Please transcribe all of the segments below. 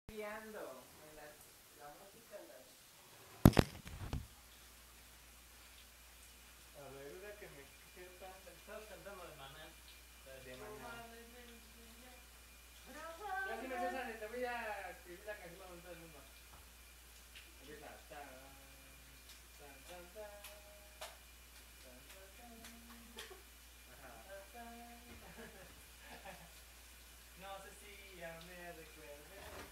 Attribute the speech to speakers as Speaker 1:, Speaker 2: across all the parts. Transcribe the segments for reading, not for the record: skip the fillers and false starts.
Speaker 1: Guiando en la música.
Speaker 2: A ver, una que me sepa. Estabas cantando de Maná.
Speaker 1: De Maná. Yo sí me sé esa, te voy a escribir la canción más bonita del mundo. Empieza. Tan, tan, tan, tan, tan, tan, tan. Ajá.
Speaker 2: No sé si ya me recuerdes.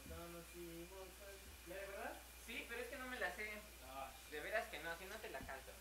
Speaker 1: Conocimos. ¿Ya de verdad? Sí, pero es que no me la sé.
Speaker 2: Ah,
Speaker 1: De veras que no, si no te la canto.